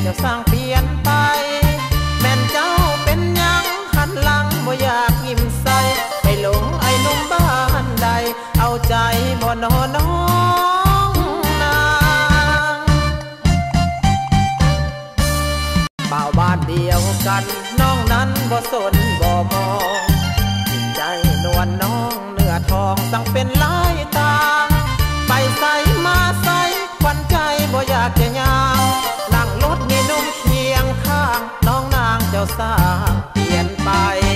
จะสร้างเปลี่ยนไปแม่นเจ้าเป็นยังหันหลังบ่อยากยิ้มใส่ไปหลงไอ้หนุ่มบ้านใดเอาใจบ่นอน้องนางบ่าวบ้านเดียวกันน้องนั้นบ่สนบ่มองจิตใจนวลน้องเนื้อทองสั่งเป็นลายตางไปใส่มาใส่ควันใจบ่อยากจะย่างนั่งรถมีนุ่มเคียงข้างน้องนางเจ้าสร้างเปลี่ยนไป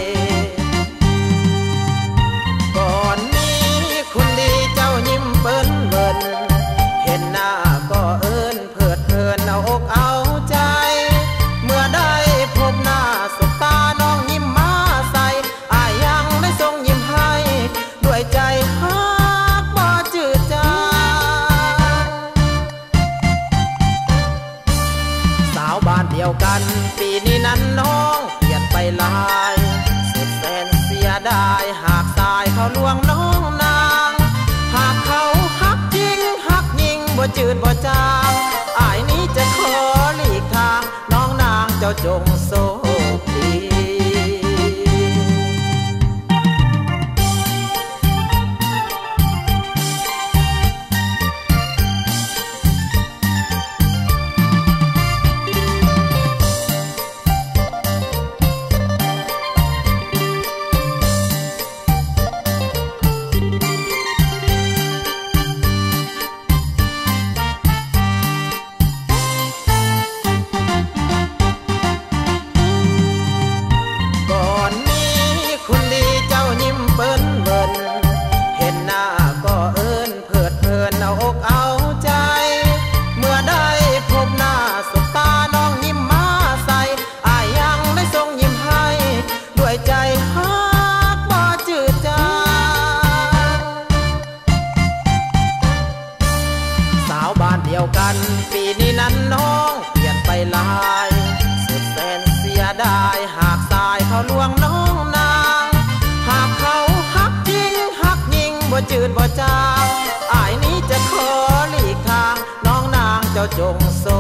ก่อนนี้คุณดีเจ้ายิ้มเปิ้นเบิ่นเห็นหน้าก็เอิ้นเพิดเพลินเอาอกเอาใจเมื่อได้พบหน้าสบตาน้องยิ้มมาใส่อายยังได้ส่งยิ้มให้ด้วยใจฮักบ่จืดจางสาวบ้านเดียวกันปีนี้นั้นน้องเปลี่ยนไปหลายสุดแสนเสียดายหากสายเขาลวงน้องนางหากเขาฮักจริงฮักยิ่งบ่จืดบ่จางอายนี้จะขอหลีกทางน้องนางเจ้าจงโชคดีกันปีนี้นั้นน้องเปลี่ยนไปหลายสุดแสนเสียดายหากสายเขาลวงน้องนางหากเขาฮักจริงฮักยิ่งบ่จืดบ่จางอายนี้จะขอหลีกทางน้องนางเจ้าจงโช